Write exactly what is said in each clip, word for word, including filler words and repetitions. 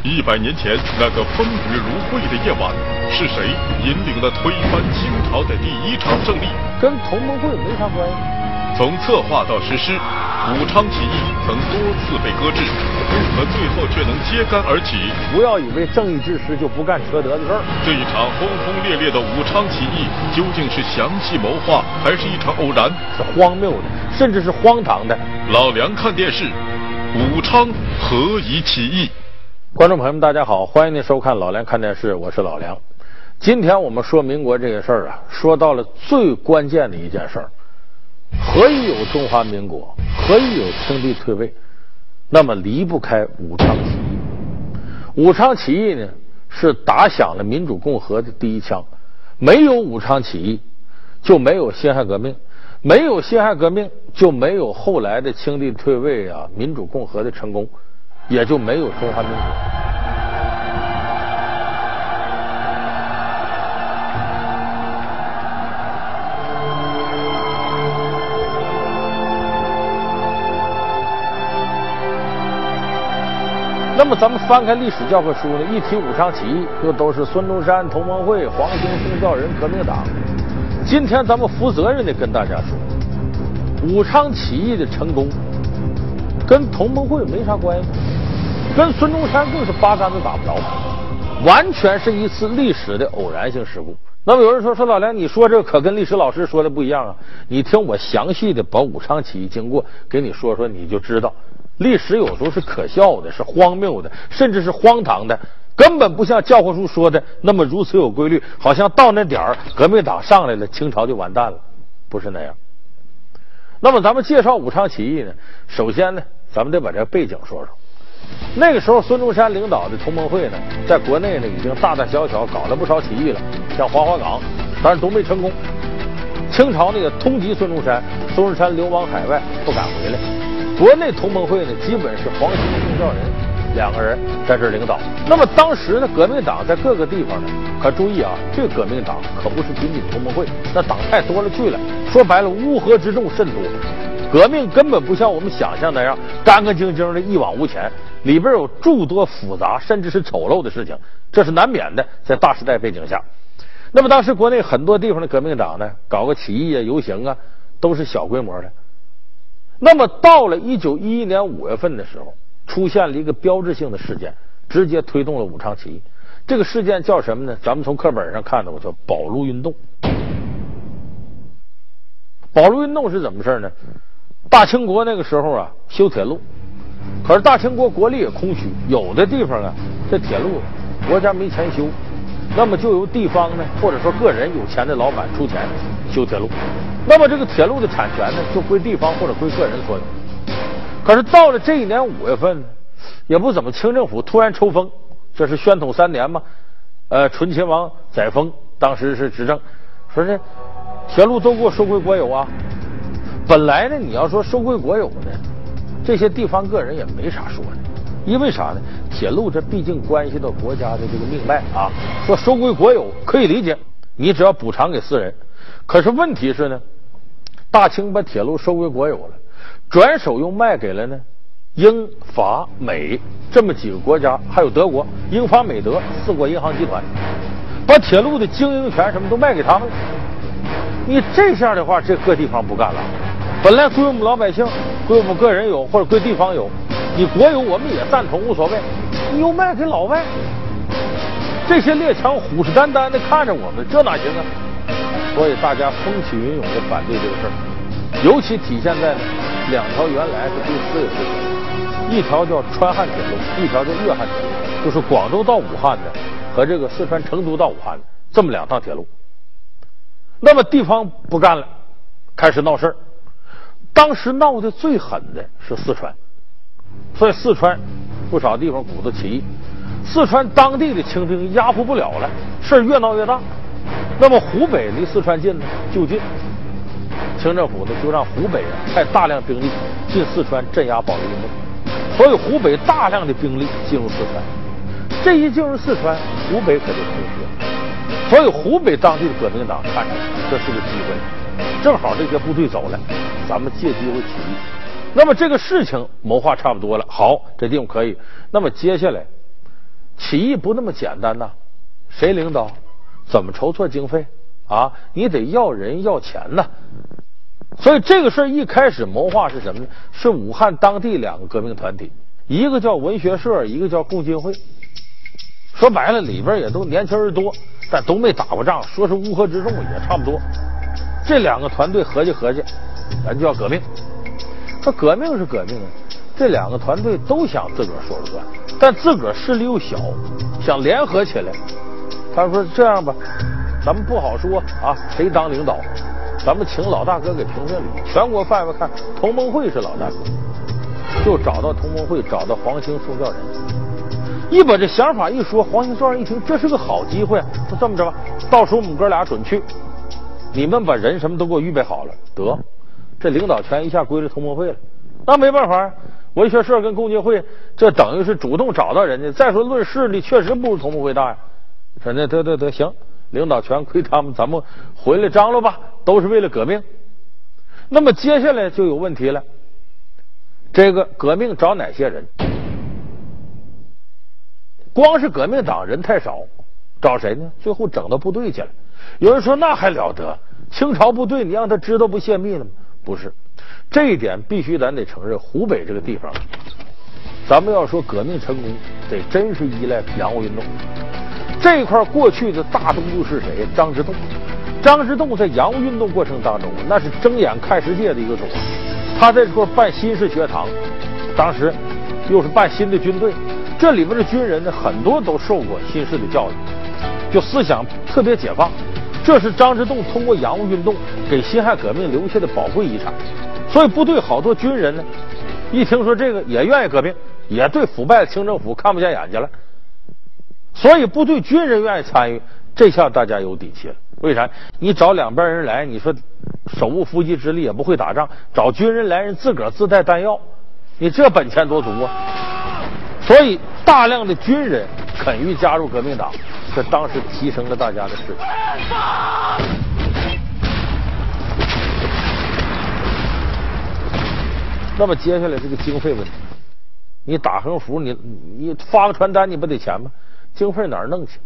一百年前那个风雨如晦的夜晚，是谁引领了推翻清朝的第一场胜利？ 跟同盟会没啥关系。 从策划到实施，武昌起义曾多次被搁置，可最后却能揭竿而起。 不要以为正义之师就不干缺德的事儿。 这一场轰轰烈烈的武昌起义，究竟是详细谋划，还是一场偶然？ 是荒谬的，甚至是荒唐的。 老梁看电视，武昌何以起义？ 观众朋友们，大家好，欢迎您收看老梁看电视，我是老梁。今天我们说民国这个事儿啊，说到了最关键的一件事儿。何以有中华民国？何以有清帝退位？那么离不开武昌起义。武昌起义呢，是打响了民主共和的第一枪。没有武昌起义，就没有辛亥革命；没有辛亥革命，就没有后来的清帝退位啊，民主共和的成功，也就没有中华民国。那么咱们翻开历史教科书呢，一提武昌起义，又都是孙中山、同盟会、黄兴、宋教仁、革命党。今天咱们负责任的跟大家说，武昌起义的成功跟同盟会没啥关系，跟孙中山更是八竿子打不着，完全是一次历史的偶然性事故。那么有人说说老梁，你说这个可跟历史老师说的不一样啊！你听我详细的把武昌起义经过给你说说，你就知道。历史有时候是可笑的，是荒谬的，甚至是荒唐的，根本不像教科书说的那么如此有规律，好像到那点儿革命党上来了，清朝就完蛋了，不是那样。那么咱们介绍武昌起义呢，首先呢，咱们得把这个背景说说。那个时候孙中山领导的同盟会呢，在国内呢已经大大小小搞了不少起义了，像黄花岗，但是都没成功。清朝那个通缉孙中山，孙中山流亡海外，不敢回来。国内同盟会呢，基本是黄兴、宋教仁两个人在这儿领导。那么当时呢，革命党在各个地方呢，可注意啊，这个革命党可不是仅仅同盟会，那党太多了去了。说白了，乌合之众甚多，革命根本不像我们想象那样干干净净的一往无前，里边有诸多复杂甚至是丑陋的事情，这是难免的，在大时代背景下。那么当时国内很多地方的革命党呢，搞个起义啊、游行啊，都是小规模的。那么到了一九一一年五月份的时候，出现了一个标志性的事件，直接推动了武昌起义。这个事件叫什么呢？咱们从课本上看到过，叫保路运动。保路运动是怎么事呢？大清国那个时候啊，修铁路，可是大清国国力也空虚，有的地方啊，这铁路国家没钱修，那么就由地方呢，或者说个人有钱的老板出钱修铁路。那么这个铁路的产权呢，就归地方或者归个人所有。可是到了这一年五月份呢，也不怎么，清政府突然抽风，这是宣统三年嘛，呃，醇亲王载沣当时是执政，说这铁路都给我收归国有啊。本来呢，你要说收归国有呢，这些地方个人也没啥说的，因为啥呢？铁路这毕竟关系到国家的这个命脉啊，说收归国有可以理解，你只要补偿给私人。可是问题是呢，大清把铁路收归国有了，转手又卖给了呢英法美这么几个国家，还有德国，英法美德四国银行集团，把铁路的经营权什么都卖给他们了。你这样的话，这各地方不干了，本来归我们老百姓，归我们个人有，或者归地方有，你国有我们也赞同无所谓，你又卖给老外，这些列强虎视眈眈的看着我们，这哪行啊？所以大家风起云涌的反对这个事儿，尤其体现在呢两条原来是对私有的铁路，一条叫川汉铁路，一条叫粤汉铁路，就是广州到武汉的和这个四川成都到武汉的这么两趟铁路。那么地方不干了，开始闹事儿。当时闹得最狠的是四川，所以四川不少地方鼓捣起义，四川当地的清兵压服不了了，事儿越闹越大。那么湖北离四川近呢，就近，清政府呢就让湖北啊派大量兵力进四川镇压保路运动，所以湖北大量的兵力进入四川。这一进入四川，湖北可就空虚了，所以湖北当地的革命党看着这是个机会，正好这些部队走了，咱们借机会起义。那么这个事情谋划差不多了，好，这地方可以。那么接下来起义不那么简单呐，谁领导？怎么筹措经费啊？你得要人要钱呐。所以这个事儿一开始谋划是什么呢？是武汉当地两个革命团体，一个叫文学社，一个叫共进会。说白了，里边也都年轻人多，但都没打过仗，说是乌合之众也差不多。这两个团队合计合计，咱就要革命。说革命是革命啊，这两个团队都想自个儿说了算，但自个儿势力又小，想联合起来。他说这样吧，咱们不好说啊，谁当领导？咱们请老大哥给评评理，全国范围看，同盟会是老大哥，就找到同盟会，找到黄兴、宋教仁，一把这想法一说，黄兴、宋教仁一听，这是个好机会，说这么着吧，到时候我们哥俩准去，你们把人什么都给我预备好了，得，这领导权一下归了同盟会了。那没办法，文学社跟共进会这等于是主动找到人家。再说论势力，确实不如同盟会大呀。说那得得得行。领导权归他们，咱们回来张罗吧，都是为了革命。那么接下来就有问题了，这个革命找哪些人？光是革命党人太少，找谁呢？最后整到部队去了。有人说那还了得，清朝部队你让他知道不泄密了吗？不是，这一点必须咱得承认，湖北这个地方，咱们要说革命成功，得真是依赖洋务运动。这一块过去的大东部是谁？张之洞。张之洞在洋务运动过程当中，那是睁眼看世界的一个主。他在这块办新式学堂，当时又是办新的军队，这里边的军人呢，很多都受过新式的教育，就思想特别解放。这是张之洞通过洋务运动给辛亥革命留下的宝贵遗产。所以部队好多军人呢，一听说这个也愿意革命，也对腐败的清政府看不见眼睛了。所以部队军人愿意参与，这下大家有底气了。为啥？你找两边人来，你说手无缚鸡之力也不会打仗，找军人来，人自个儿自带弹药，你这本钱多足啊！所以大量的军人肯于加入革命党，这当时提升了大家的士气。那么接下来这个经费问题，你打横幅，你你发个传单，你不得钱吗？经费哪儿弄去？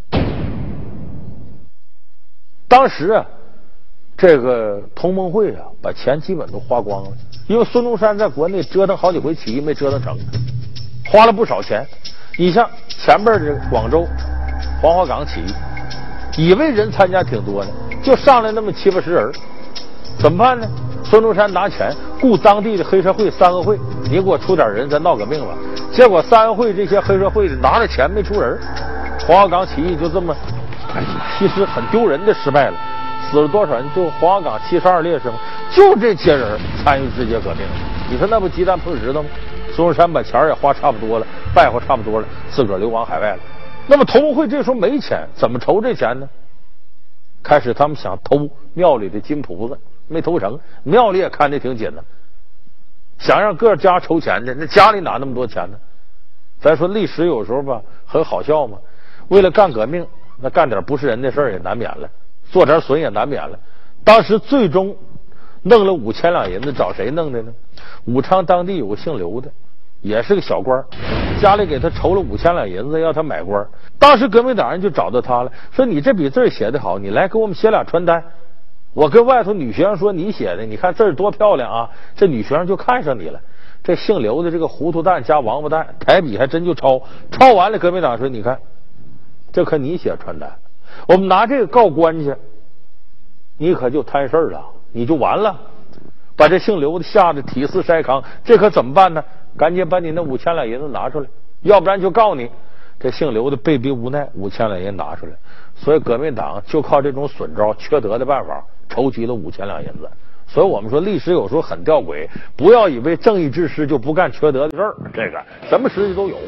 当时啊，这个同盟会啊，把钱基本都花光了，因为孙中山在国内折腾好几回起义没折腾成，花了不少钱。你像前边这个广州黄花岗起义，以为人参加挺多呢，就上来那么七八十人，怎么办呢？孙中山拿钱雇当地的黑社会三个会，你给我出点人，咱闹革命吧。结果三个会这些黑社会的拿着钱没出人，黄花岗起义就这么，哎，其实很丢人的失败了，死了多少人？就黄花岗七十二烈士嘛，就这些人参与直接革命。你说那不鸡蛋碰石头吗？孙中山把钱也花差不多了，败坏差不多了，自个儿流亡海外了。那么同盟会这时候没钱，怎么筹这钱呢？开始他们想偷庙里的金菩萨，没偷成，庙里也看得挺紧的，想让各家筹钱的，那家里哪那么多钱呢？咱说历史有时候吧很好笑嘛，为了干革命，那干点不是人的事儿也难免了，做点损也难免了。当时最终弄了五千两银子，找谁弄的呢？武昌当地有个姓刘的，也是个小官，家里给他筹了五千两银子，要他买官。当时革命党人就找到他了，说你这笔字写得好，你来给我们写俩传单。我跟外头女学生说你写的，你看字儿多漂亮啊！这女学生就看上你了。这姓刘的这个糊涂蛋加王八蛋，抬笔还真就抄，抄完了革命党说：“你看，这可你写传单，我们拿这个告官去，你可就摊事儿了，你就完了。”把这姓刘的吓得体似筛糠，这可怎么办呢？赶紧把你那五千两银子拿出来，要不然就告你。这姓刘的被逼无奈，五千两银拿出来，所以革命党就靠这种损招、缺德的办法筹集了五千两银子。所以我们说历史有时候很吊诡，不要以为正义之师就不干缺德的事儿，这个什么实际都有。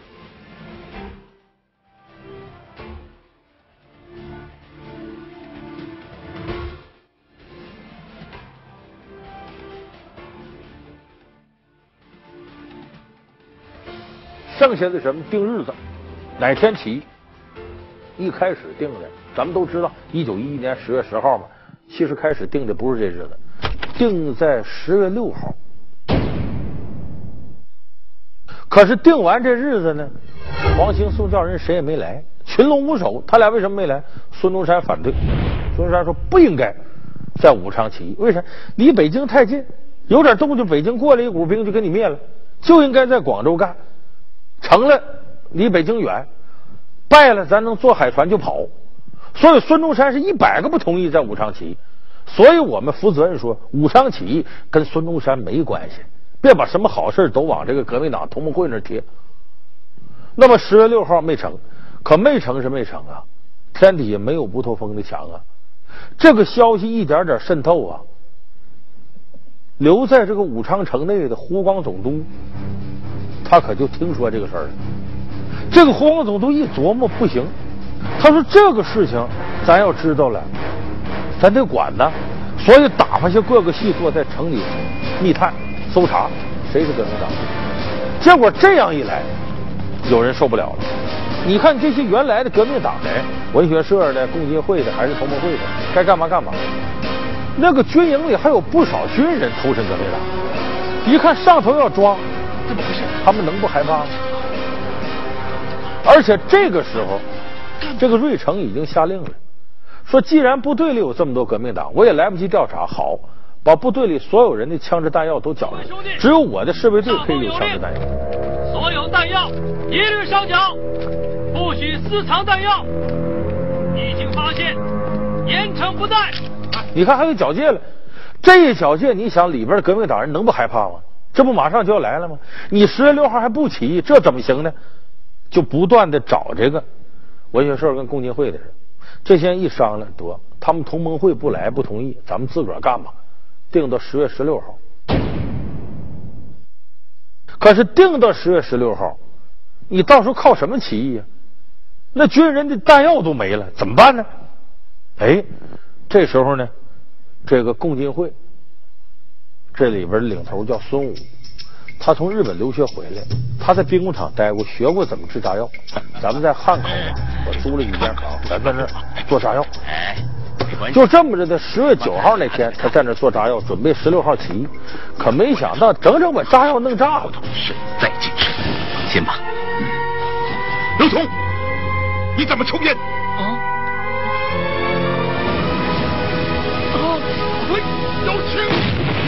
剩下的什么定日子，哪天起义？一开始定的，咱们都知道，一九一一年十月十号嘛。其实开始定的不是这日子，定在十月六号。可是定完这日子呢， 黄兴、宋教仁谁也没来，群龙无首。他俩为什么没来？孙中山反对。孙中山说不应该在武昌起义，为啥？离北京太近，有点动静，北京过来一股兵就给你灭了，就应该在广州干。成了离北京远，败了咱能坐海船就跑。所以孙中山是一百个不同意在武昌起义。所以我们负责任说，武昌起义跟孙中山没关系，别把什么好事都往这个革命党同盟会那贴。那么十月六号没成，可没成是没成啊，天底下没有不透风的墙啊。这个消息一点点渗透啊，留在这个武昌城内的湖广总督，他可就听说这个事儿了。这个湖广总督一琢磨，不行，他说这个事情咱要知道了，咱得管呢。所以打发下各个系座在城里密探搜查谁是革命党。结果这样一来，有人受不了了。你看这些原来的革命党人，文学社的、共济会的还是同盟会的，该干嘛干嘛。那个军营里还有不少军人投身革命党，一看上头要抓， 怎么回事？ 他们能不害怕吗？而且这个时候，这个瑞成已经下令了，说既然部队里有这么多革命党，我也来不及调查，好，把部队里所有人的枪支弹药都缴出来，只有我的侍卫队可以有枪支弹药。 所有弹药一律上缴，不许私藏弹药。已经发现严惩不贷。 你看还有缴械了，这一缴械，你想里边的革命党人能不害怕吗？这不马上就要来了吗？你十月六号还不起义，这怎么行呢？就不断的找这个文学社跟共济会的人，这些人一商量，得他们同盟会不来不同意，咱们自个儿干吧，定到十月十六号。可是定到十月十六号，你到时候靠什么起义啊？那军人的弹药都没了，怎么办呢？哎，这时候呢，这个共济会这里边领头叫孙武，他从日本留学回来，他在兵工厂待过，学过怎么制炸药。咱们在汉口啊，我租了几间厂，咱在那儿做炸药。就这么着的，十月九号那天，他在那儿做炸药，准备十六号起义。可没想到，整整把炸药弄炸了。 是再进是放心吧。 刘聪，你怎么抽烟？ 啊啊！ 喂，有请。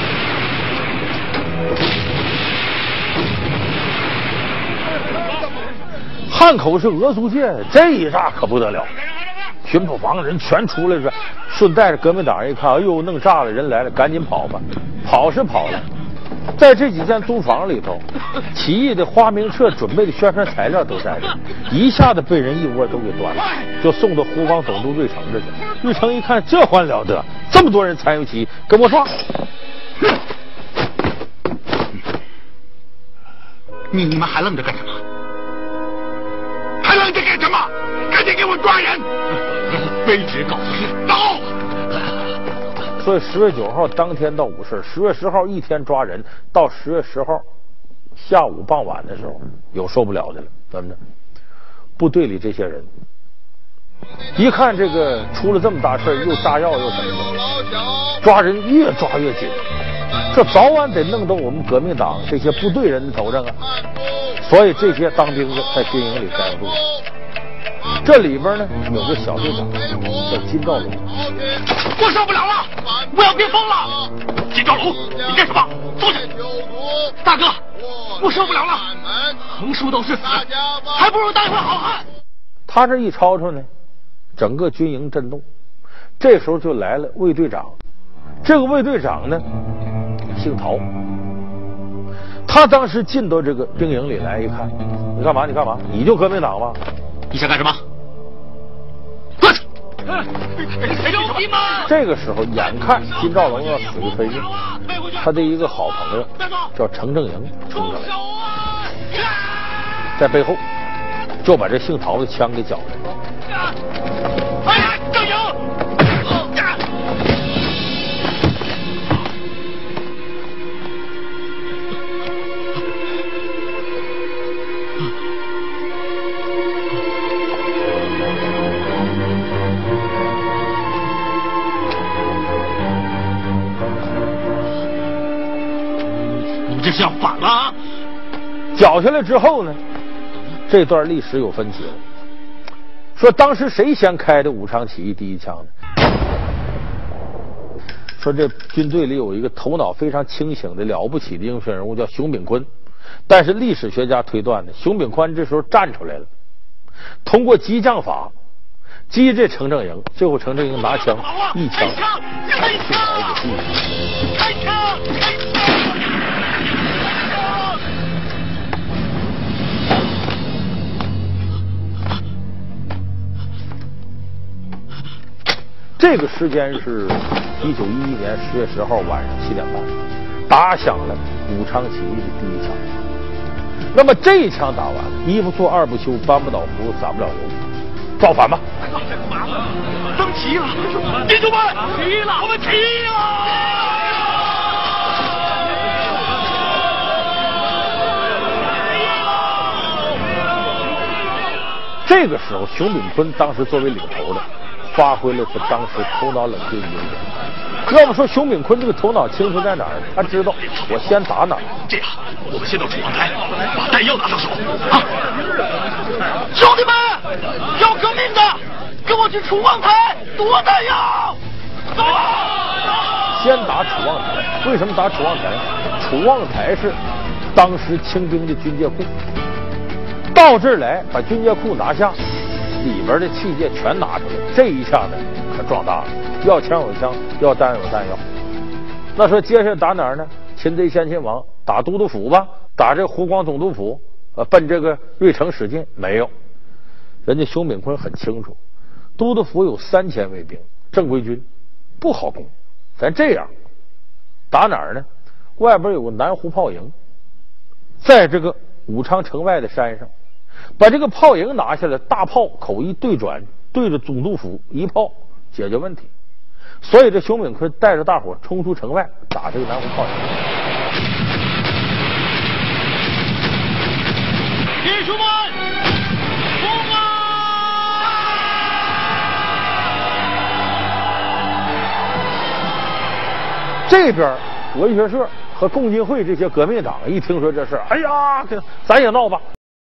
汉口是俄租界，这一炸可不得了，巡捕房人全出来说，顺带着革命党人一看，哎呦，弄炸了，人来了，赶紧跑吧。跑是跑了，在这几间租房里头，起义的花名册准备的宣传材料都在这，一下子被人一窝都给端了，就送到湖广总督瑞成这去。瑞成一看，这还了得，这么多人参与起义，跟我撞！ 你你们还愣着干什么？还愣着干什么？赶紧给我抓人！卑职告辞，走。 所以十月九号当天到午市，十月十号一天抓人，到十月十号下午傍晚的时候，有受不了的了，怎么着？部队里这些人一看这个出了这么大事，又炸药又什么的，抓人越抓越紧，这早晚得弄到我们革命党这些部队人的头上啊！所以这些当兵的在军营里待不住。这里边呢有个小队长叫金兆龙， 我受不了了，我要憋疯了！金兆龙，你干什么？坐下！大哥，我受不了了，横竖都是死，还不如当一回好汉。 他这一吵吵呢，整个军营震动。这时候就来了卫队长，这个卫队长呢姓陶，他当时进到这个兵营里来一看，你干嘛？你干嘛？你就革命党吗？ 你想干什么？ 兄弟们！ 这个时候，眼看金兆龙要死的非命，他的一个好朋友叫程正营冲上来，在背后就把这姓陶的枪给缴了。 哎呀，正营！ 这是要反了啊！ 缴下来之后呢， 这段历史有分歧了。说当时谁先开的武昌起义第一枪呢？说这军队里有一个头脑非常清醒的了不起的英雄人物叫熊秉坤，但是历史学家推断呢，熊秉坤这时候站出来了，通过激将法击这程正营，最后程正营拿枪一枪把这宋朝给毙了。 开枪！开枪！ 这个时间是一九一一年十月十号晚上七点半，打响了武昌起义的第一枪。那么这一枪打完，一不做二不休，搬不倒胡子撒不了油，造反吧！ 登旗了，弟兄们，起义了，我们起义了！ 这个时候，熊秉坤当时作为领头的，发挥了他当时头脑冷静的优点。要不说熊秉坤这个头脑清楚在哪儿？他知道我先打哪儿。 这样，我们先到楚王台，把弹药拿上手啊！兄弟们，要革命的，跟我去楚王台夺弹药！走！ 先打楚望台，为什么打楚望台？楚望台是当时清兵的军械库，到这儿来把军械库拿下，里边的器械全拿出来，这一下子可壮大了。要枪有枪，要弹有弹药。那说接下来打哪儿呢？擒贼先擒王，打都督府吧，打这湖广总督府，呃，奔这个芮城使劲。没有，人家熊秉坤很清楚，都督府有三千卫兵，正规军不好攻。咱这样打哪儿呢？外边有个南湖炮营，在这个武昌城外的山上，把这个炮营拿下来，大炮口一对转，对着总督府一炮解决问题。所以这熊秉坤带着大伙冲出城外，打这个南湖炮营。 弟兄们，攻啊！ 这边文学社和共进会这些革命党一听说这事，哎呀，咱也闹吧。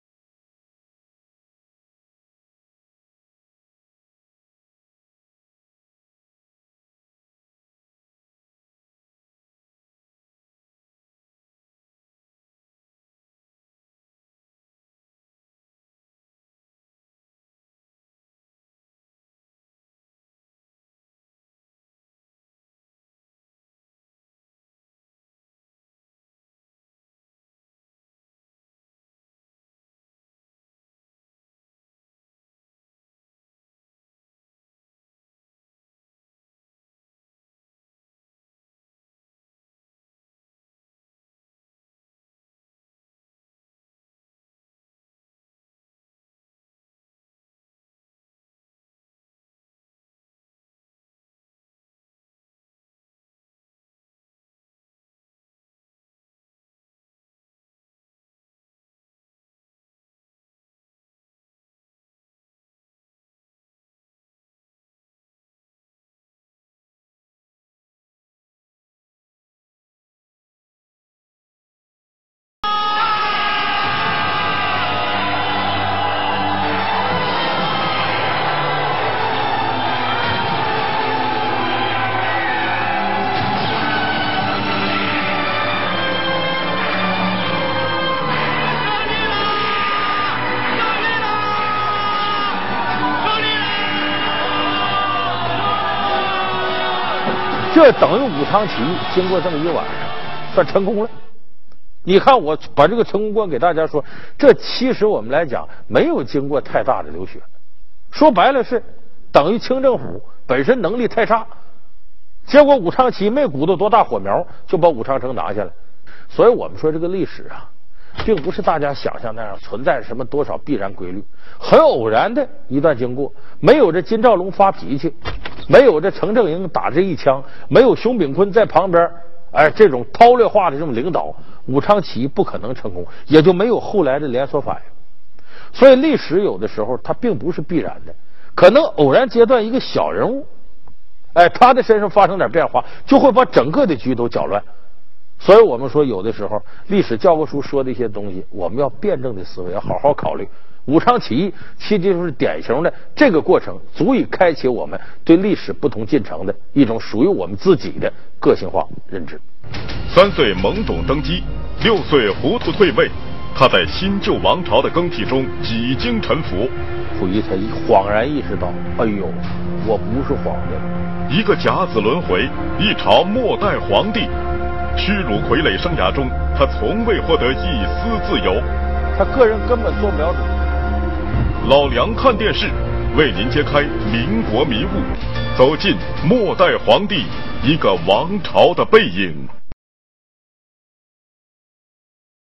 这等于武昌起义经过这么一晚上，算成功了。你看，我把这个成功观给大家说，这其实我们来讲没有经过太大的流血，说白了是等于清政府本身能力太差，结果武昌起义没鼓捣多大火苗，就把武昌城拿下来。所以我们说这个历史啊，并不是大家想象那样存在什么多少必然规律，很偶然的一段经过，没有这金兆龙发脾气，没有这程正营打这一枪，没有熊秉坤在旁边，哎，这种韬略化的这种领导，武昌起义不可能成功，也就没有后来的连锁反应。所以历史有的时候它并不是必然的，可能偶然阶段一个小人物，哎，他的身上发生点变化，就会把整个的局都搅乱。所以我们说，有的时候历史教科书说的一些东西，我们要辩证的思维，要好好考虑。 武昌起义其实就是典型的这个过程，足以开启我们对历史不同进程的一种属于我们自己的个性化认知。 三岁懵懂登基，六岁糊涂退位，他在新旧王朝的更替中几经沉浮。 溥仪才恍然意识到，哎呦，我不是皇帝。 一个甲子轮回，一朝末代皇帝。屈辱傀儡生涯中，他从未获得一丝自由。 他个人根本做不了主。 老梁看电视，为您揭开民国迷雾，走进末代皇帝一个王朝的背影。